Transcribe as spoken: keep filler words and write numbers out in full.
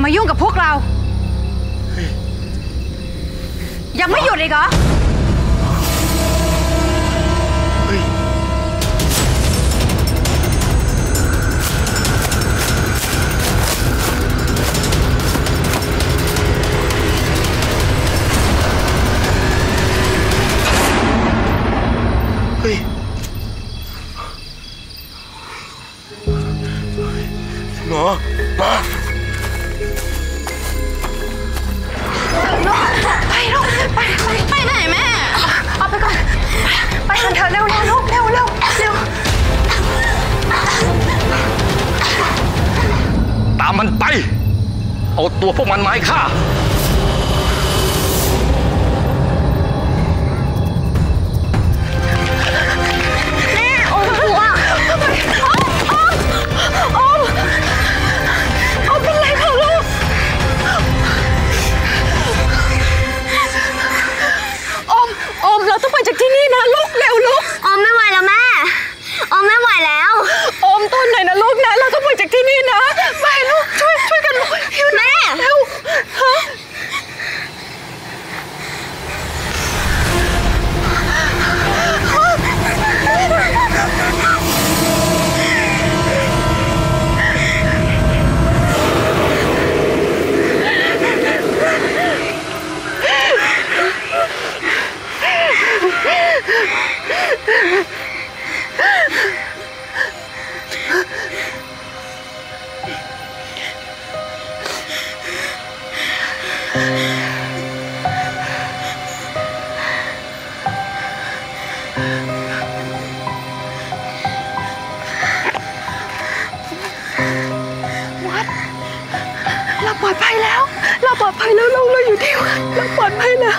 มายุ่งกับพวกเรายังไม่หยุดอีกเหรอหมอมาไปลูกไปไปไปไหนแม่เอาไปก่อนไปกันเถอะเร็วเร็วลูกเร็วเร็วเร็วตามมันไปเอาตัวพวกมันมาให้ข้าแม่โอ้โหโอ้โอ้โอ้โอ้เป็นไรคะลูกอมอมเราต้องไปจากที่นี่นะลูกเร็วลูกอมไม่ไหวแล้วแม่อมไม่ไหวแล้วอมต้นไหนนะลูกนะเราต้องไปจากที่นี่นะไปลูกช่วยช่วยกันลูกแม่เร็วฮะเราปลอดภัยแล้วเราปลอดภัยแล้วเราเราอยู่ที่วัดเราปลอดภัยแล้ว